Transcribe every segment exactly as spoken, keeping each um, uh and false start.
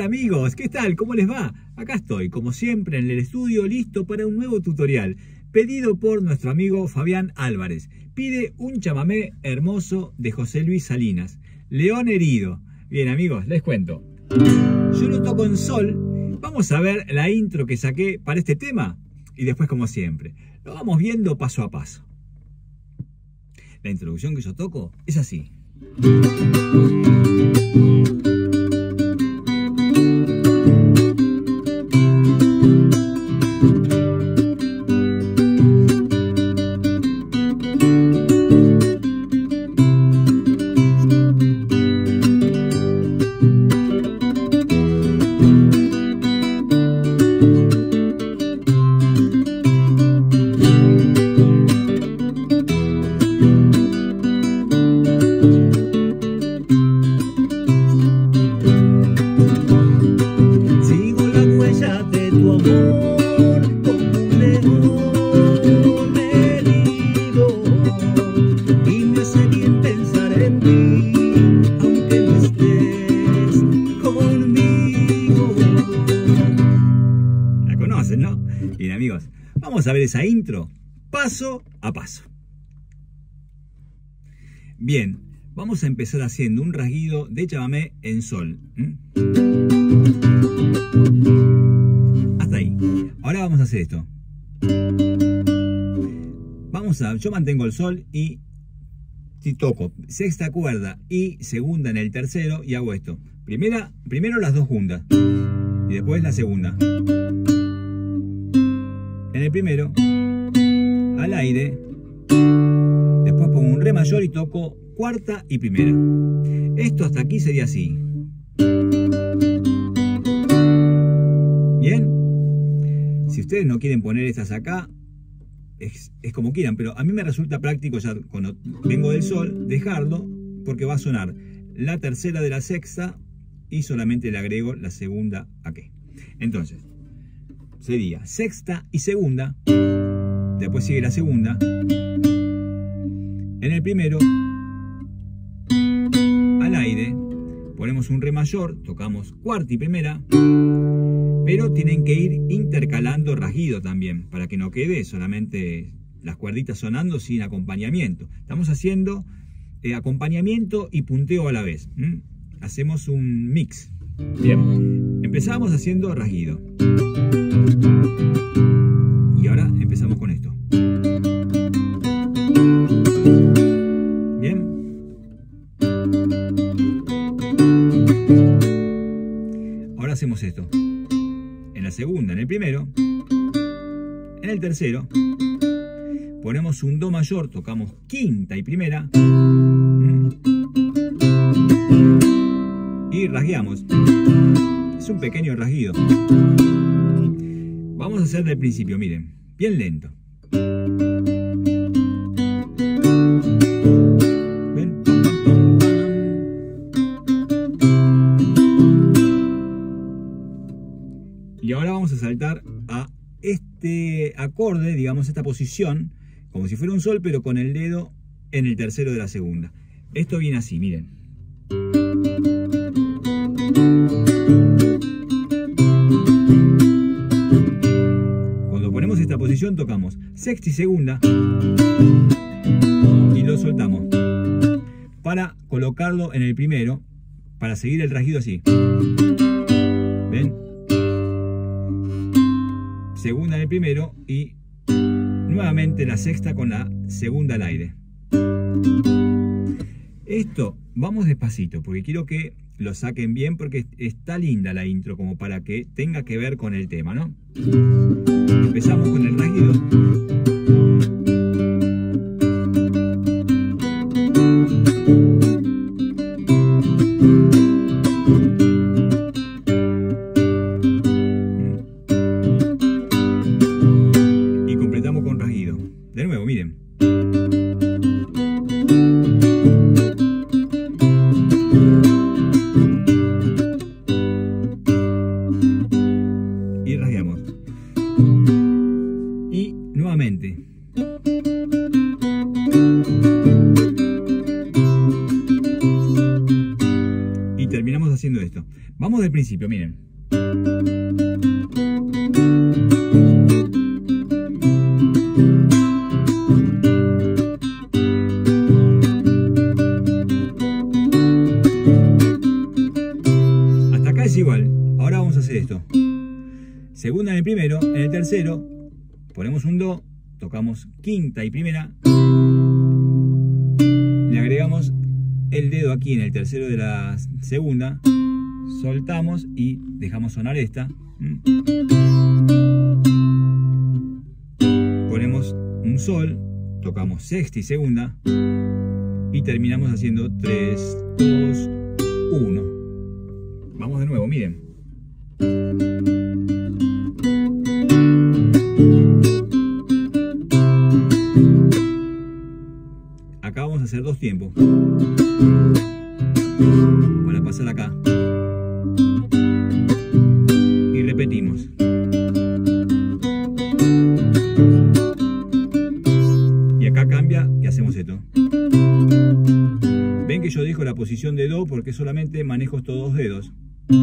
Hola amigos, ¿qué tal? ¿Cómo les va? Acá estoy, como siempre, en el estudio, listo para un nuevo tutorial, pedido por nuestro amigo Fabián Álvarez. Pide un chamamé hermoso de José Luis Salinas, León Herido. Bien amigos, les cuento. Yo lo toco en sol. Vamos a ver la intro que saqué para este tema y después, como siempre, lo vamos viendo paso a paso. La introducción que yo toco es así. ¿No? Bien amigos, vamos a ver esa intro paso a paso. Bien, vamos a empezar haciendo un rasguido de chamamé en sol. ¿Mm? Hasta ahí. Ahora vamos a hacer esto. Vamos a, yo mantengo el sol y si toco sexta cuerda y segunda en el tercero y hago esto. Primera, primero las dos juntas y después la segunda. En el primero, al aire, después pongo un re mayor y toco cuarta y primera. Esto hasta aquí sería así. Bien. Si ustedes no quieren poner estas acá, es, es como quieran, pero a mí me resulta práctico ya cuando vengo del sol, dejarlo, porque va a sonar la tercera de la sexta y solamente le agrego la segunda aquí. Entonces, sería sexta y segunda, después sigue la segunda, en el primero, al aire, ponemos un re mayor, tocamos cuarta y primera, pero tienen que ir intercalando rasguido también, para que no quede solamente las cuerditas sonando sin acompañamiento. Estamos haciendo eh, acompañamiento y punteo a la vez. ¿Mm? Hacemos un mix. Bien, empezamos haciendo rasguido. Y ahora empezamos con esto. Bien. Ahora hacemos esto. En la segunda, en el primero, en el tercero, ponemos un do mayor, tocamos quinta y primera y rasgueamos. Es un pequeño rasguido. Vamos a hacer del principio, miren, bien lento. ¿Ven? Y ahora vamos a saltar a este acorde, digamos, esta posición, como si fuera un sol, pero con el dedo en el tercero de la segunda. Esto viene así, miren. Cuando ponemos esta posición tocamos sexta y segunda y lo soltamos para colocarlo en el primero, para seguir el rasguido así. ¿Ven? Segunda en el primero y nuevamente la sexta con la segunda al aire. Esto vamos despacito porque quiero que lo saquen bien, porque está linda la intro como para que tenga que ver con el tema, ¿no? Empezamos con el rasguido. Y completamos con rasguido. De nuevo, miren. Y rasgueamos. Y nuevamente. Vamos del principio, miren. Hasta acá es igual. Ahora vamos a hacer esto. Segunda en el primero, en el tercero ponemos un do, tocamos quinta y primera, le agregamos el dedo aquí en el tercero de la segunda, soltamos y dejamos sonar esta, ponemos un sol, tocamos sexta y segunda y terminamos haciendo tres, dos, uno. Vamos de nuevo, miren. Acá vamos a hacer dos tiempos para pasar acá y repetimos. Y acá cambia y hacemos esto. Ven que yo dejo la posición de do porque solamente manejo estos dos dedos.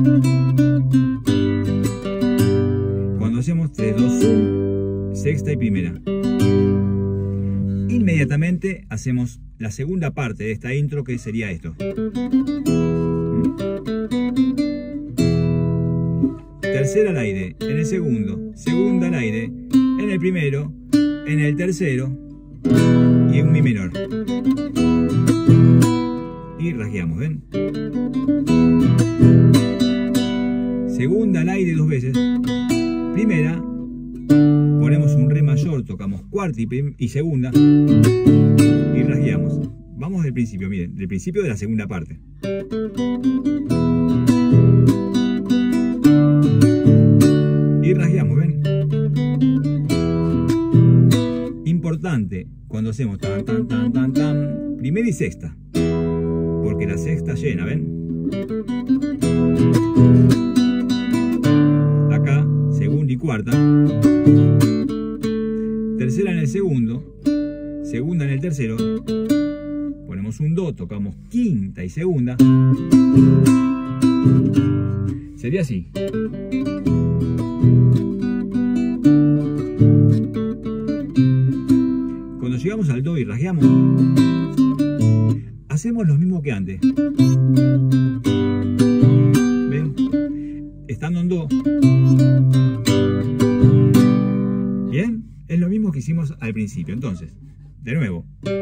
Cuando hacemos tres, dos, uno, sexta y primera, inmediatamente hacemos la segunda parte de esta intro, que sería esto. Tercera al aire, en el segundo, segunda al aire, en el primero, en el tercero y en mi menor. Y rasgueamos, ¿ven? Segunda al aire dos veces, primera, ponemos un re mayor, tocamos cuarta y, y segunda y rasgueamos. Vamos del principio, miren, del principio de la segunda parte. Y rasgueamos, ¿ven? Importante cuando hacemos tan tan tan tan tan, primera y sexta, porque la sexta llena, ¿ven? Acá, segunda y cuarta. Tercera en el segundo, segunda en el tercero, ponemos un do, tocamos quinta y segunda. Sería así. Cuando llegamos al do y rasgueamos, hacemos lo mismo que antes. ¿Ven? Estando en do. ¿Bien? Es lo mismo que hicimos al principio. Entonces, de nuevo.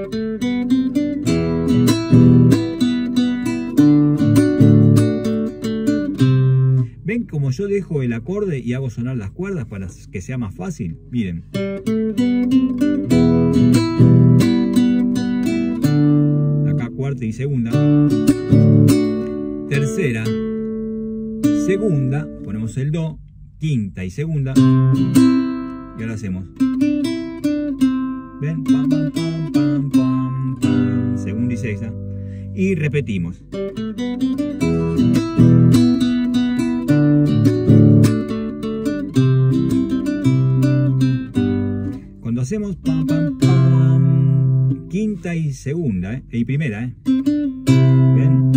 ¿Ven como yo dejo el acorde y hago sonar las cuerdas para que sea más fácil? Miren. Acá cuarta y segunda. Tercera. Segunda. Ponemos el do. Quinta y segunda. Y ahora hacemos. ¿Ven? Pam, pam, pam, pam, pam, pam. Segunda y sexta. Y repetimos. Cuando hacemos pam, pam, pam, quinta y segunda, ¿eh? Y primera, ¿eh? ¿Ven?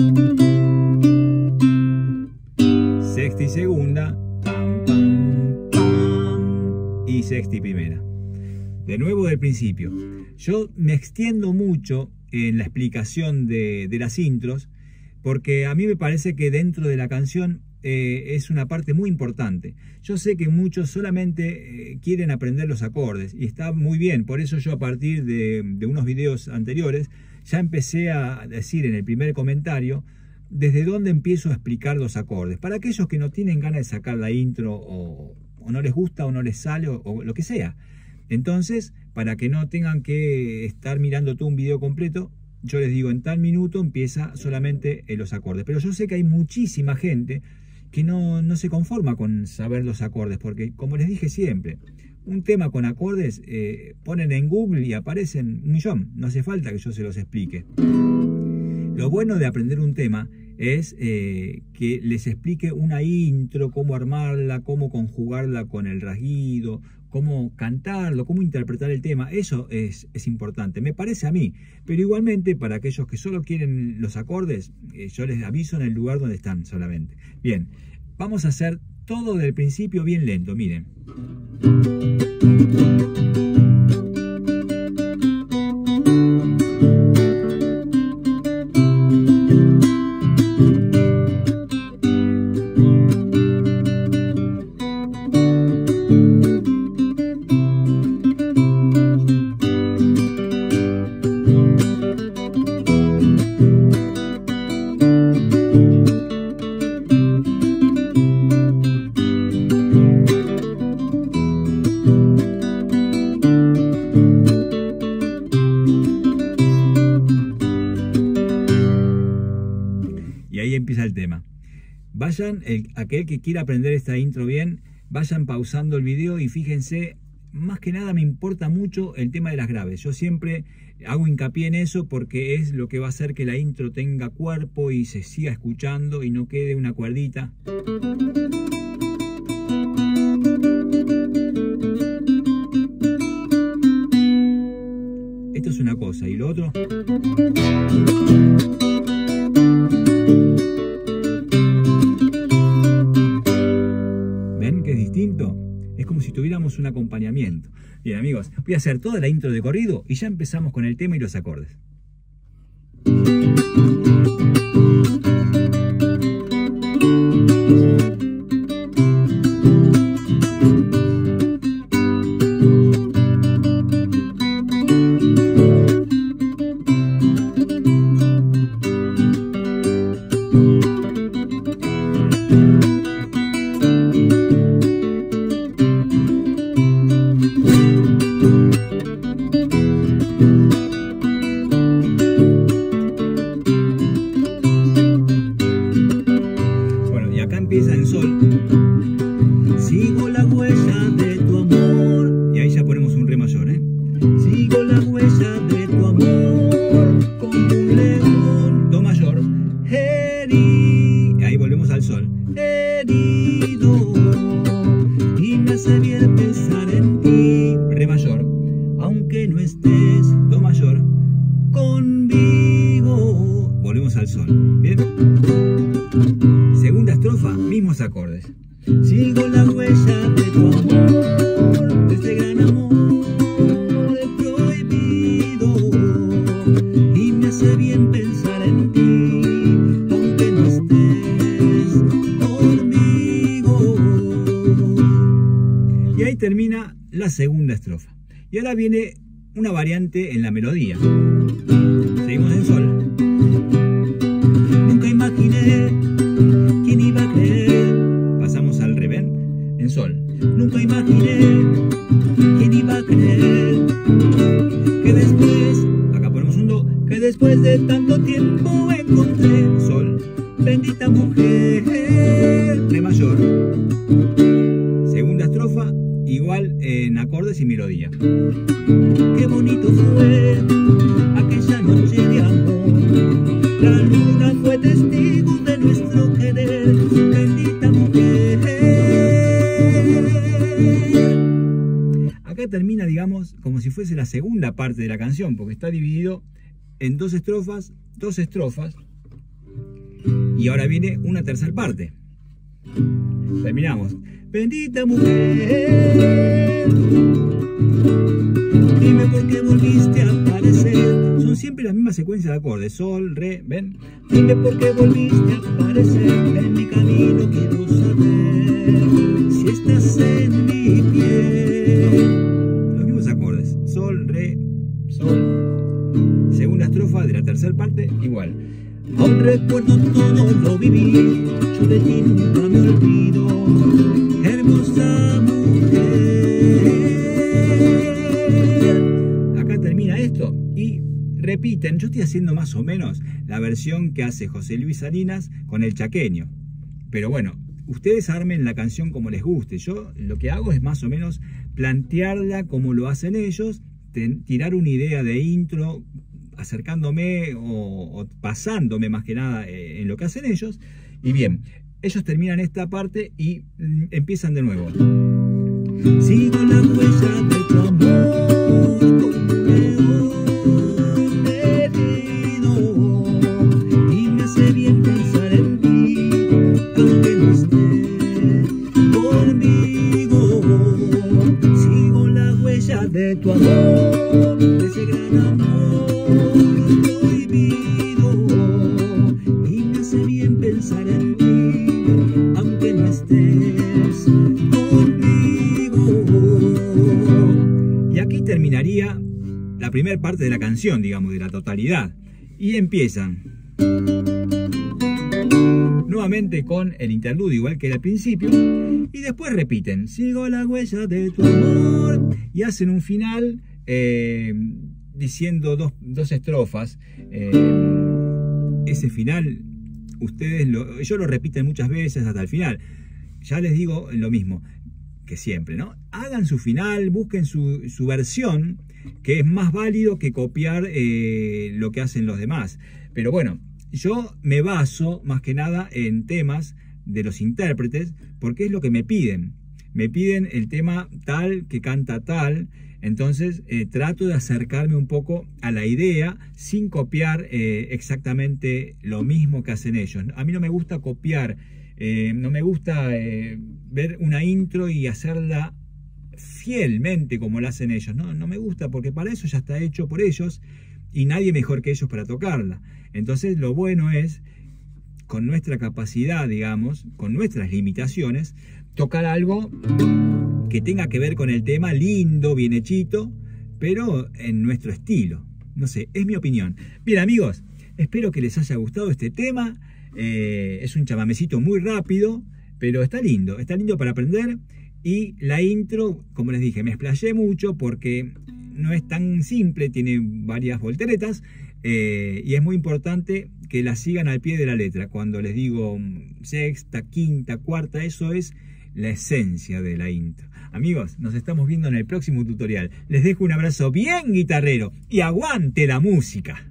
Sexta y segunda. Pam, pam, pam. Y sexta y primera. De nuevo del principio. Yo me extiendo mucho en la explicación de, de las intros, porque a mí me parece que dentro de la canción eh, es una parte muy importante. Yo sé que muchos solamente eh, quieren aprender los acordes y está muy bien. Por eso yo, a partir de, de unos videos anteriores, ya empecé a decir en el primer comentario desde dónde empiezo a explicar los acordes, para aquellos que no tienen ganas de sacar la intro, o, o no les gusta o no les sale, o, o lo que sea. Entonces, para que no tengan que estar mirando todo un video completo, yo les digo, en tal minuto empieza solamente los acordes. Pero yo sé que hay muchísima gente que no, no se conforma con saber los acordes, porque, como les dije siempre, un tema con acordes, eh, ponen en Google y aparecen un millón. No hace falta que yo se los explique. Lo bueno de aprender un tema es eh, que les explique una intro, cómo armarla, cómo conjugarla con el rasguido, cómo cantarlo, cómo interpretar el tema. Eso es, es importante, me parece a mí. Pero igualmente, para aquellos que solo quieren los acordes, eh, yo les aviso en el lugar donde están solamente. Bien, vamos a hacer todo del principio bien lento, miren. Y ahí empieza el tema. Vayan, el, aquel que quiera aprender esta intro bien, vayan pausando el video y fíjense, más que nada me importa mucho el tema de las graves. Yo siempre hago hincapié en eso porque es lo que va a hacer que la intro tenga cuerpo y se siga escuchando y no quede una cuerdita. Esto es una cosa, y lo otro... ¿Ven que es distinto? Es como si tuviéramos un acompañamiento. Bien, amigos, voy a hacer toda la intro de corrido y ya empezamos con el tema y los acordes. Empieza en sol. Sigo la huella de tu amor. Y ahí ya ponemos un re mayor, ¿eh? Sigo la huella de tu amor como un león. Do mayor. Herido. Ahí volvemos al sol. Herido. Y me hace bien pensar en ti. Re mayor. Aunque no estés. Do mayor. Conmigo. Volvemos al sol. Bien. Segunda estrofa, mismos acordes. Sigo la huella de tu amor, de este gran amor prohibido, y me hace bien pensar en ti, aunque no estés conmigo. Y ahí termina la segunda estrofa. Y ahora viene una variante en la melodía. Seguimos en sol. Nunca imaginé quién iba a creer. Pasamos al re, ¿ven? En sol. Nunca imaginé quién iba a creer que después, acá ponemos un do, que después de tanto tiempo encontré sol, bendita mujer, re mayor. Segunda estrofa, igual en acordes y melodía. Qué bonito fue aquella noche de amor. La luna fue testigo de nuestro querer, bendita mujer. Acá termina, digamos, como si fuese la segunda parte de la canción, porque está dividido en dos estrofas, dos estrofas, y ahora viene una tercera parte. Terminamos. Bendita mujer, dime por qué volviste a aparecer. Son siempre la misma secuencia de acordes. Sol, re, ven. Dime por qué volviste a aparecer. En mi camino quiero saber si estás en mi piel. Los mismos acordes. Sol, re, sol. Segunda estrofa de la tercera parte, igual. Aún recuerdo todo lo viví, yo de ti nunca me olvido, hermosa mujer. Acá termina esto y repiten. Yo estoy haciendo más o menos la versión que hace José Luis Salinas con el chaqueño, pero bueno, ustedes armen la canción como les guste. Yo lo que hago es más o menos plantearla como lo hacen ellos, tirar una idea de intro, acercándome o, o pasándome más que nada eh, en lo que hacen ellos. Y bien, ellos terminan esta parte y mm, empiezan de nuevo. Sigo la huella de tu amor como un león herido, y me hace bien pensar en ti, aunque no estés conmigo. Sigo la huella de tu amor, de ese gran amor prohibido, y me hace bien pensar en ti, aunque no estés conmigo. Y aquí terminaría la primera parte de la canción, digamos, de la totalidad. Y empiezan nuevamente con el interludio, igual que al principio, y después repiten, sigo la huella de tu amor, y hacen un final eh, diciendo dos, dos estrofas. Eh, ese final, ustedes lo, ellos lo repiten muchas veces hasta el final. Ya les digo lo mismo que siempre, ¿no? Hagan su final, busquen su, su versión, que es más válido que copiar eh, lo que hacen los demás. Pero bueno, yo me baso más que nada en temas de los intérpretes, porque es lo que me piden. Me piden el tema tal que canta tal, entonces eh, trato de acercarme un poco a la idea sin copiar eh, exactamente lo mismo que hacen ellos. A mí no me gusta copiar, eh, no me gusta eh, ver una intro y hacerla fielmente como la hacen ellos. No, no me gusta, porque para eso ya está hecho por ellos y nadie mejor que ellos para tocarla. Entonces lo bueno es, con nuestra capacidad, digamos, con nuestras limitaciones, tocar algo que tenga que ver con el tema, lindo, bien hechito, pero en nuestro estilo. No sé, es mi opinión. Bien, amigos, espero que les haya gustado este tema. Eh, es un chamamecito muy rápido, pero está lindo, está lindo para aprender. Y la intro, como les dije, me explayé mucho porque no es tan simple, tiene varias volteretas, eh, y es muy importante que la sigan al pie de la letra. Cuando les digo sexta, quinta, cuarta, eso es la esencia de la intro. Amigos, nos estamos viendo en el próximo tutorial. Les dejo un abrazo bien guitarrero y aguante la música.